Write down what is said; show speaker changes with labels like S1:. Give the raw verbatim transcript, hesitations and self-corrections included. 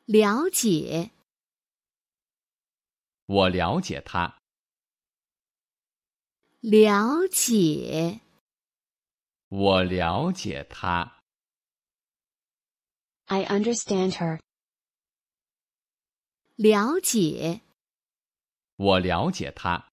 S1: 了解，
S2: 我了解她。
S1: 了解，
S2: 我了解她。
S3: I understand her.
S1: 了解，
S2: 我了解她。